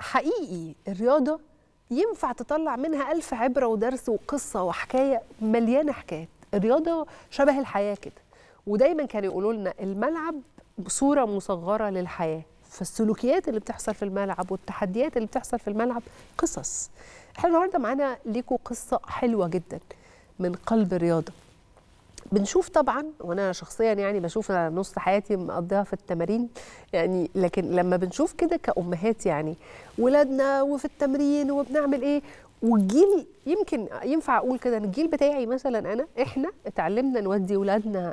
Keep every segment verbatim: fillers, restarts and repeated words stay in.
حقيقي الرياضة ينفع تطلع منها ألف عبرة ودرس وقصة وحكاية مليانة حكايات. الرياضة شبه الحياة كده، ودايما كانوا يقولوا لنا الملعب صورة مصغرة للحياة، فالسلوكيات اللي بتحصل في الملعب والتحديات اللي بتحصل في الملعب قصص. احنا النهارده معانا ليكوا قصة حلوة جدا من قلب الرياضة. بنشوف طبعا، وانا شخصيا يعني بشوف نص حياتي مقضيها في التمارين يعني، لكن لما بنشوف كده كأمهات يعني ولادنا وفي التمرين وبنعمل ايه، والجيل يمكن ينفع اقول كده ان الجيل بتاعي مثلا انا احنا اتعلمنا نودي ولادنا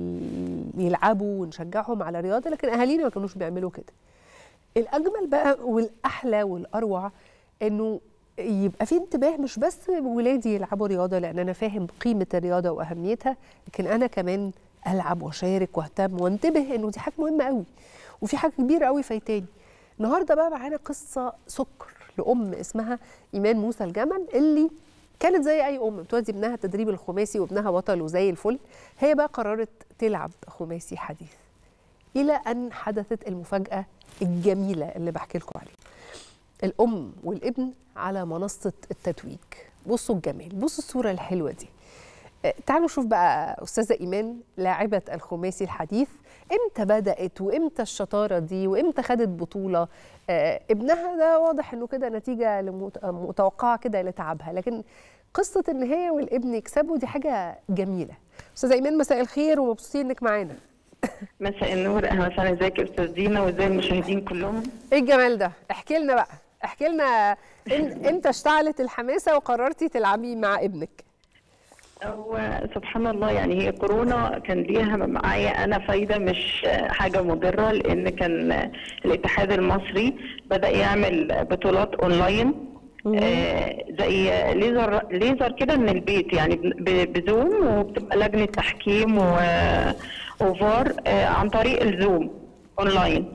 يلعبوا ونشجعهم على رياضه، لكن اهالينا ما كانوش بيعملوا كده. الاجمل بقى والاحلى والاروع انه يبقى في انتباه، مش بس ولادي يلعبوا رياضه لان انا فاهم قيمه الرياضه واهميتها، لكن انا كمان العب واشارك واهتم وانتبه انه دي حاجه مهمه قوي وفي حاجه كبيره قوي فايتاني. النهارده بقى معانا قصه سكر لأم اسمها إيمان موسى الجمل، اللي كانت زي أي أم بتودي ابنها التدريب الخماسي وابنها بطل وزي الفل. هي بقى قررت تلعب خماسي حديث، إلى أن حدثت المفاجأة الجميلة اللي بحكي لكم عليها. الأم والابن على منصة التتويج. بصوا الجمال، بصوا الصورة الحلوة دي. تعالوا نشوف بقى أستاذة إيمان لاعبة الخماسي الحديث امتى بدأت وامتى الشطارة دي وامتى خدت بطولة. آه ابنها ده واضح انه كده نتيجة متوقعة كده لتعبها، لكن قصة ان هي والابن يكسبوا دي حاجة جميلة. أستاذة إيمان مساء الخير ومبسوطين انك معانا. مساء النور، اهلا وسهلا. ازيك يا استاذ دينا وازاي المشاهدين كلهم؟ ايه الجمال ده؟ احكي لنا بقى، احكي لنا امتى اشتعلت الحماسة وقررتي تلعبي مع ابنك؟ هو سبحان الله يعني هي كورونا كان ليها معايا انا فايده مش حاجه مضره، لان كان الاتحاد المصري بدا يعمل بطولات اونلاين آه زي ليزر ليزر كده من البيت يعني بزوم، وبتبقى لجنه تحكيم وفار آه عن طريق الزوم اونلاين.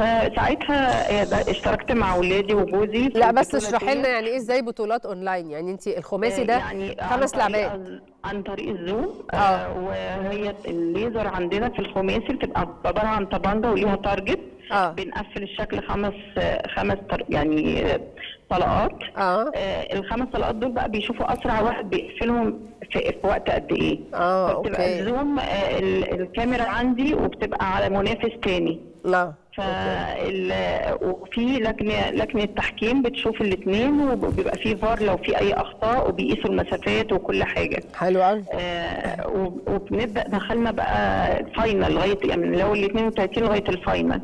فساعتها اشتركت مع ولادي وجوزي. لا بس اشرحي لنا يعني ايه ازاي بطولات اونلاين؟ يعني انت الخماسي ده يعني خمس لعبات عن طريق الزوم. اه, آه وهي الليزر عندنا في الخماسي بتبقى عباره عن طبنجه وليها تارجت. اه بنقفل الشكل خمس خمس يعني طلقات. اه, آه الخمس طلقات دول بقى بيشوفوا اسرع واحد بيقفلهم في, في وقت قد ايه. اه فبتبقى اوكي. الزوم آه الكاميرا عندي وبتبقى على منافس تاني. لا فال وفي لجنه لجنه تحكيم بتشوف الاثنين، وبيبقى في فار لو في اي اخطاء، وبيقيسوا المسافات وكل حاجه. حلو قوي. آه وبنبدا دخلنا بقى الفاينل لغايه يعني من الاول اثنين وثلاثين لغايه الفاينل.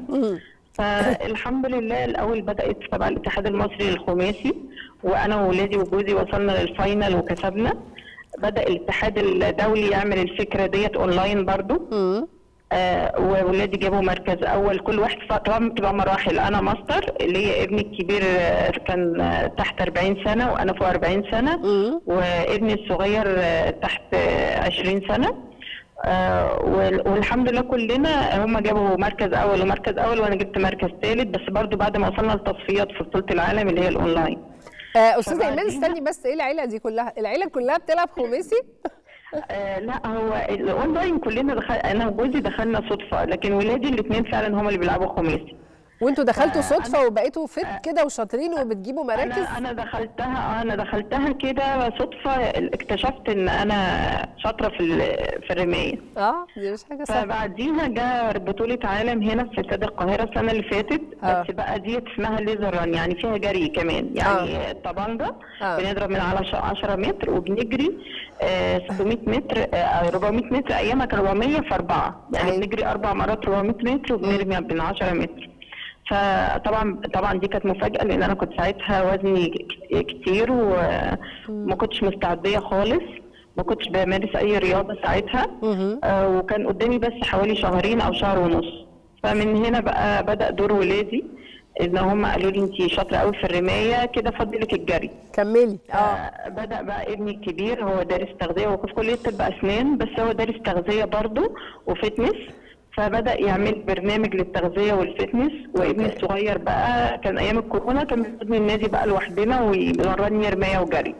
فالحمد لله الاول بدات تبع الاتحاد المصري للخماسي، وانا وولادي وجوزي وصلنا للفاينل وكسبنا. بدا الاتحاد الدولي يعمل الفكره ديت اونلاين برضو. امم آه وولادي جابوا مركز اول، كل واحد طبعا بتبقى مراحل. انا ماستر اللي هي ابني الكبير كان تحت أربعين سنه وانا فوق أربعين سنه، مم. وابني الصغير تحت عشرين سنه. آه والحمد لله كلنا هم جابوا مركز اول ومركز اول، وانا جبت مركز ثالث، بس برضو بعد ما وصلنا للتصفيات في بطوله العالم اللي هي الاونلاين. آه استاذه ايمان استني بس، ايه العيله دي كلها؟ العيله كلها بتلعب خماسي؟ آه لا هو الاونلاين كلنا دخل، انا وجوزي دخلنا صدفه، لكن ولادي الاثنين فعلا هم اللي بيلعبوا خماسي. وانتوا دخلتوا صدفه وبقيتوا فت كده وشاطرين وبتجيبوا مراكز؟ انا انا دخلتها انا دخلتها كده صدفه، اكتشفت ان انا شاطره في في الرمايه. اه دي مش حاجه سهله. فبعديها جه بطوله عالم هنا في استاد القاهره السنه اللي فاتت. آه. بس بقى ديت اسمها ليزر ران، يعني فيها جري كمان، يعني آه. الطبنجه آه. بنضرب من على عشرة متر وبنجري آه ستمية متر آه أربعمية متر، ايامها كان أربعمية في أربعة، يعني أي. بنجري اربع مرات أربعمية متر وبنرمي من عشرة متر. فطبعا طبعا دي كانت مفاجاه، لان انا كنت ساعتها وزني كتير وما كنتش مستعديه خالص، ما كنتش بمارس اي رياضه ساعتها. آه وكان قدامي بس حوالي شهرين او شهر ونص. فمن هنا بقى بدا دور ولادي، ان هم قالوا لي انت شاطره قوي في الرمايه كده، فضلك الجري كملي. اه بدا بقى ابني الكبير هو دارس تغذيه، هو في كليه طب اسنان بس هو دارس تغذيه برضه وفتنس، فبدا يعمل برنامج للتغذيه والفتنس. وابني الصغير بقى كان ايام الكورونا كان بياخدني النادي بقى لوحدنا ويمرني رمايه وجري.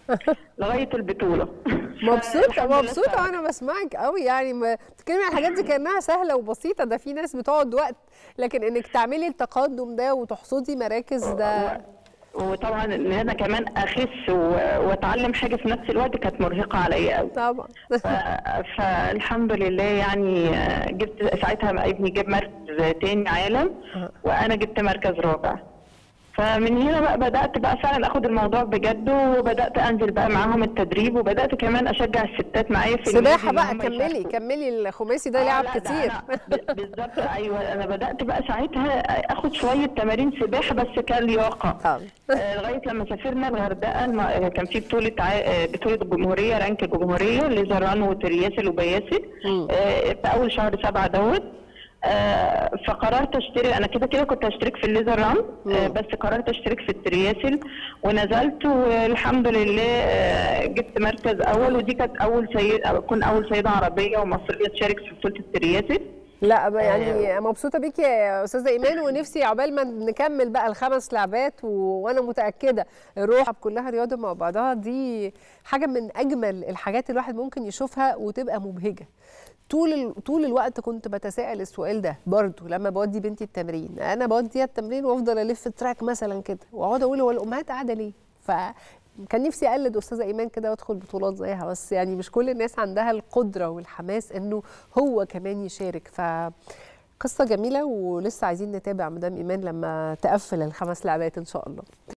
لغايه البطوله. مبسوطه مبسوطه وانا بسمعك قوي، يعني بتتكلمي عن الحاجات دي كانها سهله وبسيطه، ده في ناس بتقعد وقت، لكن انك تعملي التقدم ده وتحصدي مراكز ده. وطبعا ان انا كمان اخس واتعلم حاجه في نفس الوقت كانت مرهقه عليا قوي طبعا. فالحمد لله يعني جبت ساعتها، ابني جاب مركز تاني عالم وانا جبت مركز رابع. فمن هنا بقى بدات بقى فعلا اخد الموضوع بجد، وبدات انزل بقى معاهم التدريب، وبدات كمان اشجع الستات معايا في سباحه بقى. كملي يشاركوا. كملي الخماسي ده لعب كتير. بالظبط ايوه، انا بدات بقى ساعتها اخد شويه تمارين سباحه بس كلياقه آه لغايه لما سافرنا الغردقه، كان في بطوله ع... بطوله الجمهوريه، رانك الجمهوريه ليزر ران وترياسل وبياسل آه في اول شهر سبعه دوت. آه فقررت اشترك، انا كده كده كنت هشترك في الليزر ران آه بس قررت اشترك في الترياسل ونزلت، والحمد لله آه جبت مركز اول، ودي كانت اول سيد اكون اول سيده عربيه ومصريه تشارك في بطوله الترياسل. لا يعني مبسوطه بيكي يا استاذه ايمان، ونفسي عقبال ما نكمل بقى الخمس لعبات و... وانا متاكده الروح كلها رياضه مع بعضها، دي حاجه من اجمل الحاجات الواحد ممكن يشوفها وتبقى مبهجه. طول ال... طول الوقت كنت بتساءل السؤال ده برضه لما بودي بنتي التمرين، انا بوديها التمرين وافضل الف التراك مثلا كده واقعد اقول هو الامهات قاعده ليه؟ فكان نفسي اقلد استاذه ايمان كده وادخل بطولات زيها، بس يعني مش كل الناس عندها القدره والحماس انه هو كمان يشارك. ف قصه جميله، ولسه عايزين نتابع مدام ايمان لما تقفل الخمس لعبات ان شاء الله.